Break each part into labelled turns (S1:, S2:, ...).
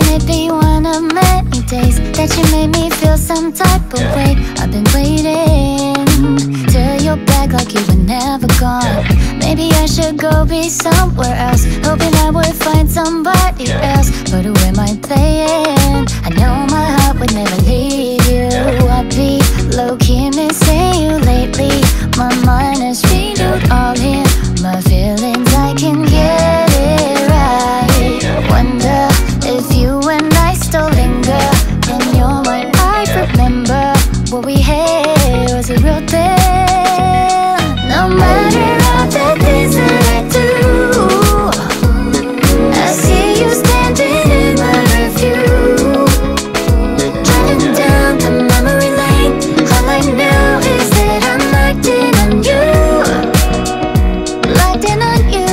S1: it be one of many days that you made me feel some type of way. I've been waiting till you're back like you were never gone. Maybe I should go be somewhere else, hoping I would find somebody else. But who am I playing? I know my heart would never leave you. I'd be low-key missing you lately. My mind is renewed, all in my feelings, I can get it right. Wonder if you and I still linger in your mind. I remember what we had was a real thing. No matter all the things that I do, I see you standing in my rearview, driving down the memory lane. All I know is that I'm locked in on you, locked in on you.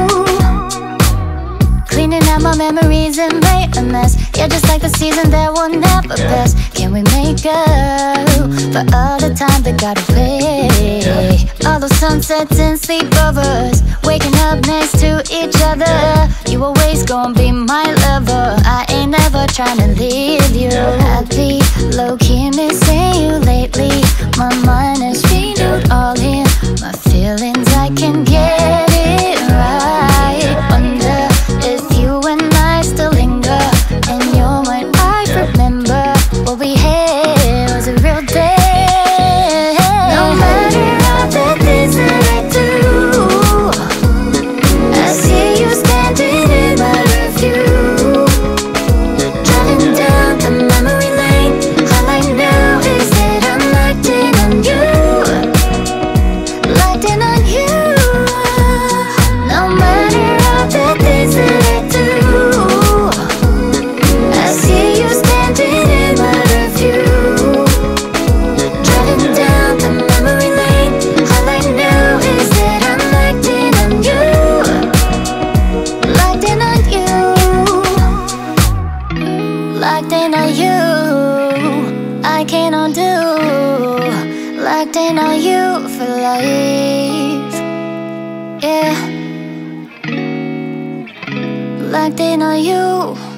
S1: Cleaning out my memories and made a mess. Yeah, just like the season that will never pass. Can we make up for all the time that got away? All those sunsets and sleepovers, waking up next to each other. You always gonna be my lover, I ain't never tryna leave you. I've been low-key missing you lately. My mind is renewed, all in my feelings, I can get it right. Wonder if you and I still linger in your mind. I remember what we had was a real thing. No matter all the things that I do, I see you standing in my rearview, driving down the memory lane. All I know is that I'm locked in on you, locked in on you. No matter all the things that I do, I see you standing in my rearview, driving down the memory lane. All I know is that I'm locked in on you, locked in on you, locked in on you. I can't undo, locked in on you for life. Yeah, locked in on you.